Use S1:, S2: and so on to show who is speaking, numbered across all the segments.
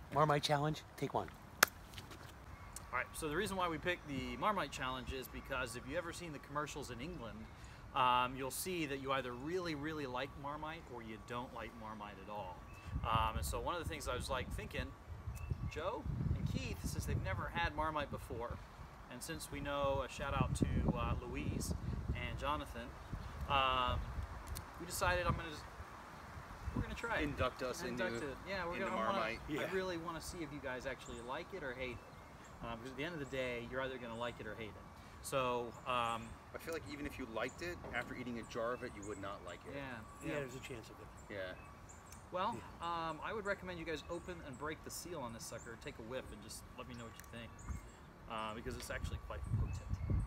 S1: Marmite challenge, take one.
S2: All right, so the reason why we picked the Marmite challenge is because if you've ever seen the commercials in England, you'll see that you either really, really like Marmite or you don't like Marmite at all. And so one of the things I was like thinking, Joe and Keith, since they've never had Marmite before, and since we know, a shout out to Louise and Jonathan, we decided we're gonna try it.
S3: Induct us into
S2: Yeah, we're
S3: into
S2: gonna.
S3: Marmite.
S2: I really want to see if you guys actually like it or hate it. Because at the end of the day, you're either gonna like it or hate it. So.
S3: I feel like even if you liked it, after eating a jar of it, you would not like it.
S1: Yeah, there's a chance of it.
S3: Yeah.
S2: Well, I would recommend you guys open and break the seal on this sucker, take a whiff, and just let me know what you think. Because it's actually quite potent.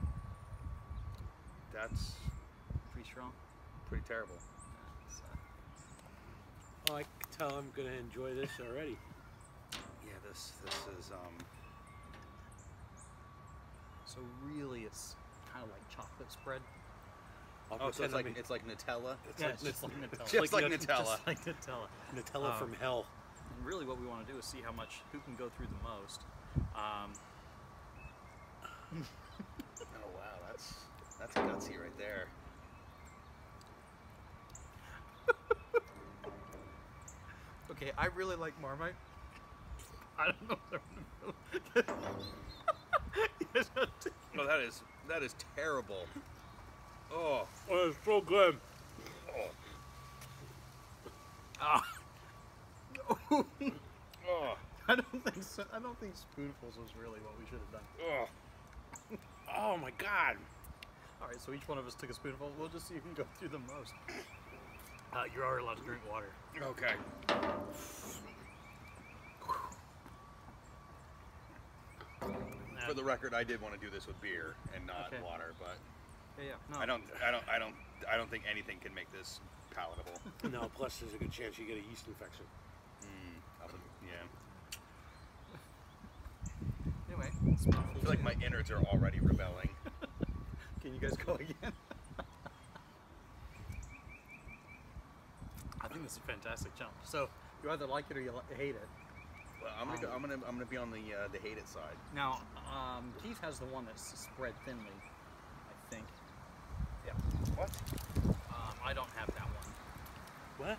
S3: That's
S2: Pretty strong.
S3: pretty terrible.
S2: Yeah, so.
S1: Oh, I can tell I'm gonna enjoy this already.
S3: Yeah, this is
S2: So really, it's kind of like chocolate spread.
S1: I'll
S3: oh, so
S1: pretend I'm
S3: it's like Nutella.
S2: Yeah, it's just like Nutella.
S3: Just like Nutella.
S2: Just like Nutella.
S1: Nutella from hell.
S2: And really, what we want to do is see who can go through the most.
S3: Oh wow, that's gutsy right there.
S2: Okay, I really like Marmite. I don't know if
S3: No, that is terrible. Oh,
S1: Oh, it's so good.
S3: oh, oh,
S2: I don't think so. I don't think spoonfuls was really what we should have done.
S3: oh.
S1: Oh my God.
S2: All right, so each one of us took a spoonful. We'll just see who can go through the most. You're already allowed to drink water.
S3: Okay. For the record, I did want to do this with beer and not
S2: Okay.
S3: water, but
S2: Yeah. No.
S3: I don't think anything can make this palatable.
S1: No, plus there's a good chance you get a yeast infection.
S3: Yeah.
S2: Anyway,
S3: I feel like my innards are already rebelling.
S2: can you guys go again? I think this is a fantastic challenge. So you either like it or you hate it.
S3: Well, I'm gonna be on the hate it side.
S2: Now, Keith has the one that's spread thinly, I think.
S3: Yeah. What?
S2: I don't have that one.
S1: What?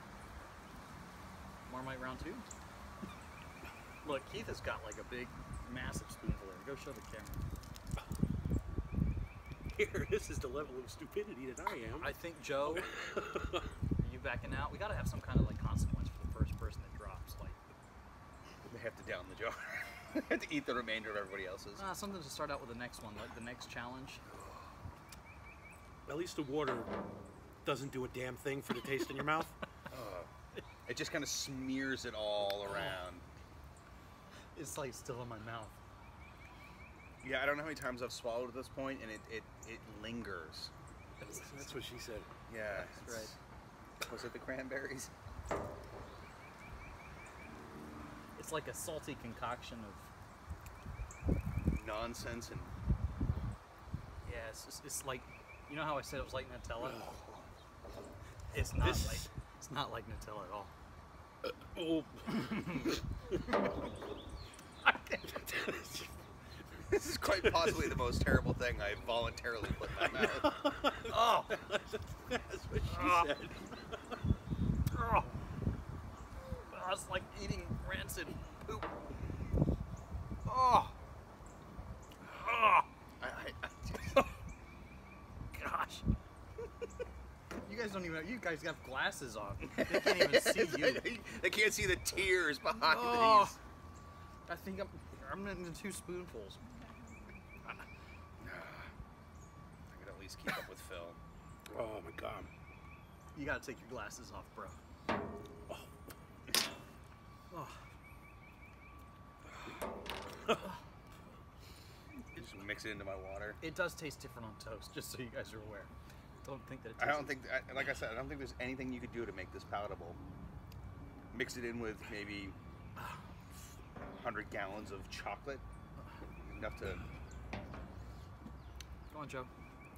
S2: Marmite round two? Look, Keith has got like a big, massive spoonful there. Go show the camera.
S1: Here, this is the level of stupidity that I am.
S2: I think, Joe, are you backing out? We gotta have some kind of like consequence for the first person that drops. Like,
S3: They have to down the jar. They have to eat the remainder of everybody else's.
S2: something to start out with the next one, like the next challenge.
S1: At least the water doesn't do a damn thing for the taste in your mouth.
S3: It just kind of smears it all around.
S2: It's like still in my mouth.
S3: Yeah, I don't know how many times I've swallowed at this point, and it lingers.
S1: That's what she said.
S3: Yeah,
S2: That's right.
S3: Was it the cranberries?
S2: It's like a salty concoction of.
S3: Nonsense and
S2: Yeah, it's like, you know how I said it was like Nutella? It's not
S1: This-
S2: like it's not like Nutella at all.
S1: Oh.
S3: this is quite possibly the most terrible thing I voluntarily put in my mouth.
S2: Oh,
S1: That's what she said.
S2: oh, it's like eating rancid poop. Oh, oh, gosh. You guys don't even. You guys got glasses on. They can't even see you.
S3: They can't see the tears behind
S2: Oh,
S3: these.
S2: I think I'm into 2 spoonfuls.
S3: I could at least keep up with Phil.
S1: Oh my God.
S2: You gotta take your glasses off, bro. Oh.
S3: Just mix it into my water.
S2: It does taste different on toast, just so you guys are aware. Don't think that it
S3: I
S2: tastes.
S3: don't think, like I said, I don't think there's anything you could do to make this palatable. Mix it in with maybe 100 gallons of chocolate. Enough to.
S2: Go on, Joe.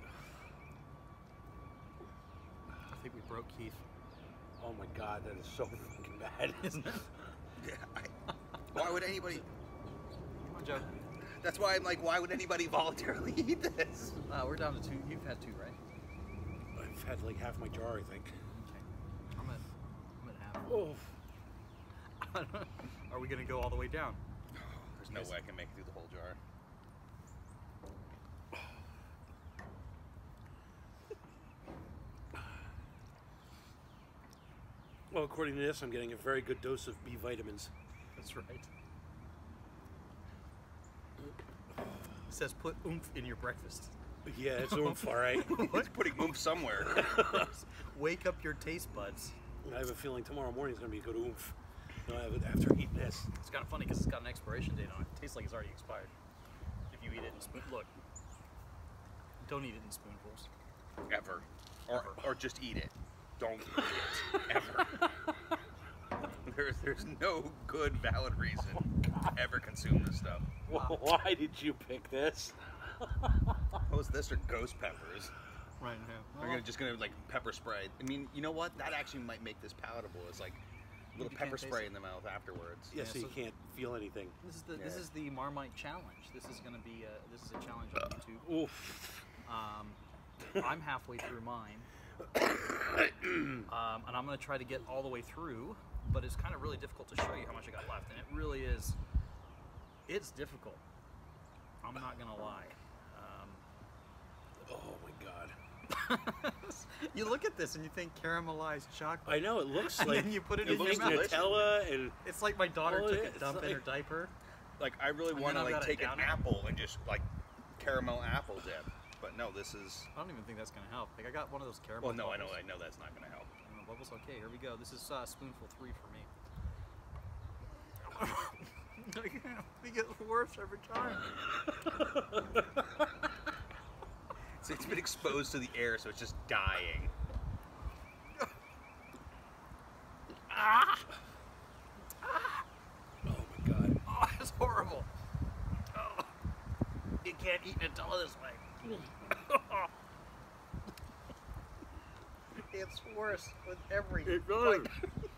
S2: I think we broke Keith.
S1: Oh my God, that is so fucking bad.
S2: Isn't it?
S3: Yeah, would anybody?
S2: Come on, Joe.
S3: That's why I'm like, why would anybody voluntarily eat this?
S2: We're down to 2. You've had 2, right?
S1: I've had like half my jar, I think.
S2: Okay. I'm at half.
S1: Oh.
S2: Are we gonna go all the way down?
S3: There's no way I can make it through the whole jar.
S1: Well, according to this, I'm getting a very good dose of B vitamins.
S2: That's right. It says put oomph in your breakfast.
S1: Yeah, it's oomph, all right.
S3: It's putting oomph somewhere.
S2: Wake up your taste buds.
S1: I have a feeling tomorrow morning's going to be a good oomph. After eating this.
S2: It's kind of funny because it's got an expiration date on it. It tastes like it's already expired. If you eat it in look, don't eat it in spoonfuls.
S3: Ever. Or just eat it. Don't eat it. Ever. There's no good valid reason to ever consume this stuff.
S1: Well, why did you pick this?
S3: What was this or ghost peppers?
S2: Right now.
S3: They're just gonna like pepper spray. I mean, you know what? That actually might make this palatable. It's like a little
S2: You
S3: pepper
S2: can't taste
S3: spray
S2: it.
S3: in the mouth afterwards.
S1: Yeah,
S2: Yeah,
S1: so you
S2: so-
S1: can't feel anything.
S2: This is the Marmite challenge. This is gonna be a challenge on YouTube.
S1: Oof.
S2: I'm halfway through mine, and I'm gonna try to get all the way through. But it's kind of really difficult to show you how much I got left, and it really is. It's difficult. I'm not gonna lie.
S1: Oh my god.
S2: You look at this and you think caramelized chocolate.
S1: I know, it looks
S2: And
S1: like
S2: then you put it
S3: it
S2: in your
S3: looks
S2: mouth.
S3: delicious.
S1: Nutella and
S2: It's like my daughter
S1: Oh,
S2: took
S1: yeah,
S2: a
S1: it's
S2: dump in her
S1: like-
S2: diaper.
S3: Like I really
S2: And
S3: want to
S2: then I've
S3: like
S2: got it
S3: take an
S2: down it.
S3: apple and just like caramel apple dip. But no, this is.
S2: I don't even think that's gonna help. Like I got one of those caramel.
S3: Well, no, I
S2: bubbles.
S3: know that's not gonna help.
S2: Bubbles. Okay, here we go. This is spoonful 3 for me. It gets worse every time.
S3: So it's been exposed to the air, so it's just dying.
S1: oh my god.
S2: Oh, it's horrible. Oh, you can't eat Nutella this way. It's worse with every.
S1: It does.
S2: bite.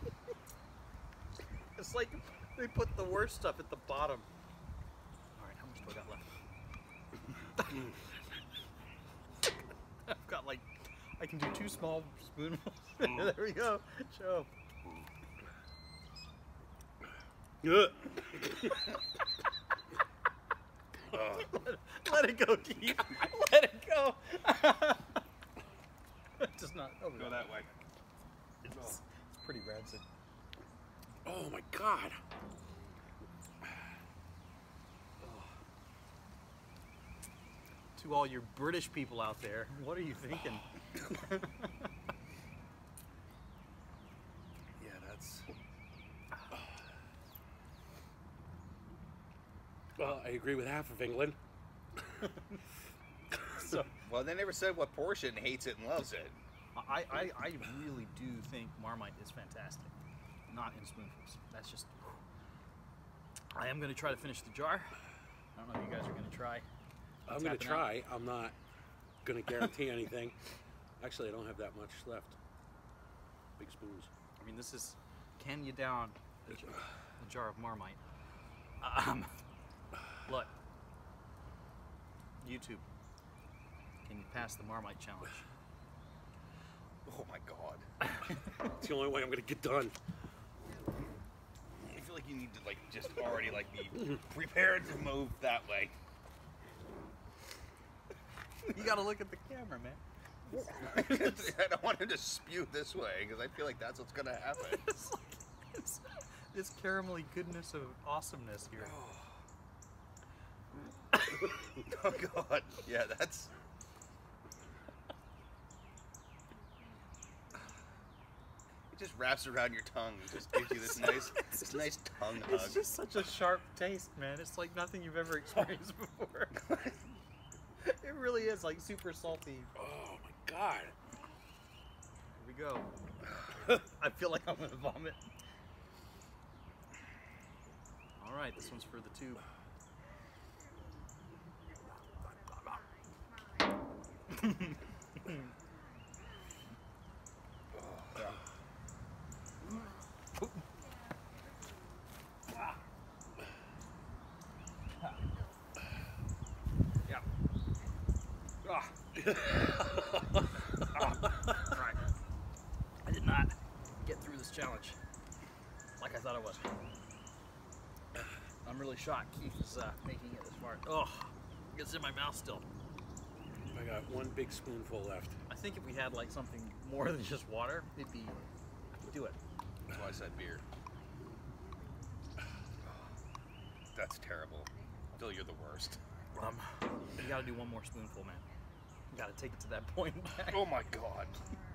S2: It's like they put the worst stuff at the bottom. All right, how much do I got left? I've got like, I can do 2 small spoonfuls. There we go. Joe.
S1: Ugh.
S2: Let it go, Keith. Let it go. Just not. Oh,
S3: Go that way.
S2: It's pretty rancid.
S1: Oh my god.
S2: To all your British people out there, what are you thinking?
S1: Yeah, that's. Well, I agree with half of England.
S2: So,
S3: Well, they never said what portion hates it and loves it.
S2: I really do think Marmite is fantastic. Not in spoonfuls. That's just. I am going to try to finish the jar. I don't know if you guys are going to try.
S1: I'm going to
S2: Tapping out.
S1: try. I'm not going to guarantee anything. Actually, I don't have that much left. Big spoons.
S2: I mean, this is. Can you down the jar of Marmite? Look. YouTube. Can you pass the Marmite challenge?
S3: Oh my god.
S1: It's the only way I'm going to get done.
S3: I feel like you need to like just already like be prepared to move that way.
S2: You got to look at the camera, man.
S3: I don't want him to spew this way because I feel like that's what's gonna happen.
S2: It's like this caramelly goodness of awesomeness here.
S3: Oh god, yeah, that's. It just wraps around your tongue and just gives you this nice tongue hug.
S2: It's just such a sharp taste, man. It's like nothing you've ever experienced before. It really is like super salty.
S1: Oh my god.
S2: Here we go. I feel like I'm gonna vomit. All right, this one's for the tube. Right. I did not get through this challenge like I thought I was. I'm really shocked Keith is making it this far. Oh, it's in my mouth still.
S1: I got one big spoonful left.
S2: I think if we had like something more than just water, it'd be, do it.
S3: That's why I said beer. That's terrible. Phil, you're the worst.
S2: You gotta do one more spoonful, man. You gotta take it to that point back.
S3: Oh my god.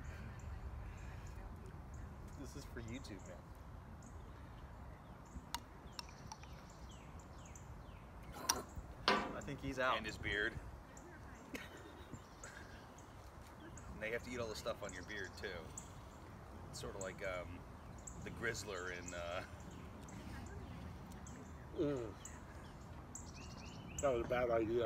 S2: This is for YouTube, man. I think he's out.
S3: And his beard. And they have to eat all the stuff on your beard too. It's sort of like the Grizzler in.
S1: That was a bad idea.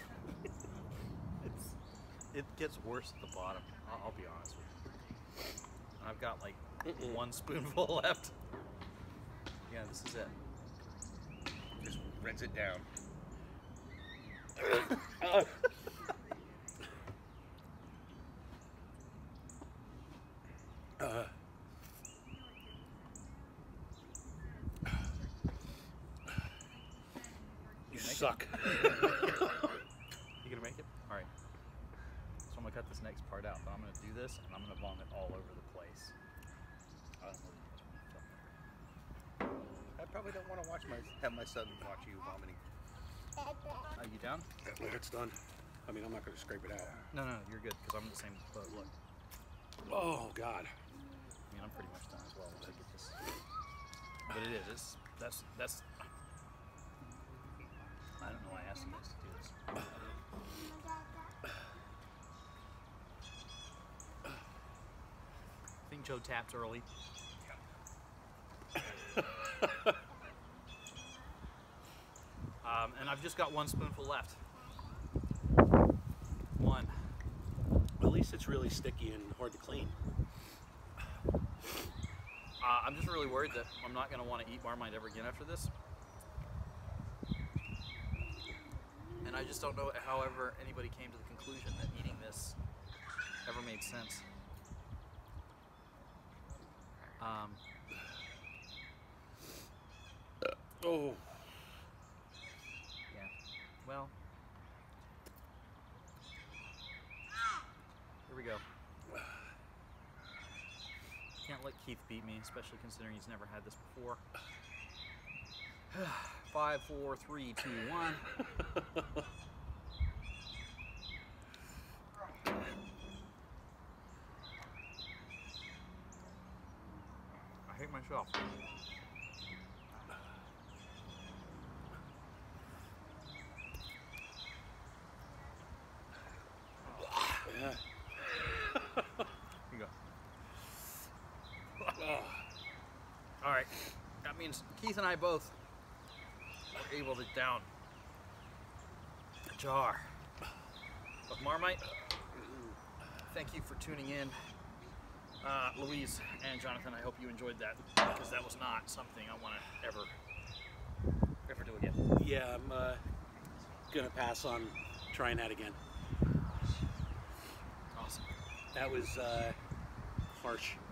S2: It gets worse at the bottom. I'll be honest with you. I've got like one spoonful left. Yeah, this is it.
S3: Just rinse it down.
S1: You suck.
S2: You gonna make it? All right. So I'm gonna cut this next part out, but I'm gonna do this and I'm gonna vomit all over the place.
S3: I probably don't want to have my son watch you vomiting.
S2: Are you down?
S1: When it's done. I mean, I'm not going to scrape it out.
S2: No, you're good because I'm in the same boat. Look,
S1: Oh, God.
S2: I mean, I'm pretty much done as well. Once I get this, but it is. That's. I don't know why I asked you guys to do this. I think Joe tapped early. And I've just got one spoonful left. One.
S1: At least it's really sticky and hard to clean.
S2: I'm just really worried that I'm not going to want to eat Marmite ever again after this. And I just don't know however anybody came to the conclusion that eating this ever made sense.
S1: Oh.
S2: Yeah. Well. Here we go. Can't let Keith beat me, especially considering he's never had this before. 5, 4, 3, 2, 1. I hate myself.
S1: Yeah.
S2: Here you go. All right. That means Keith and I both were able to down a jar of Marmite. Thank you for tuning in. Louise and Jonathan, I hope you enjoyed that, because that was not something I want to ever do again.
S1: Yeah, I'm going to pass on trying that again.
S2: Awesome.
S1: That was harsh.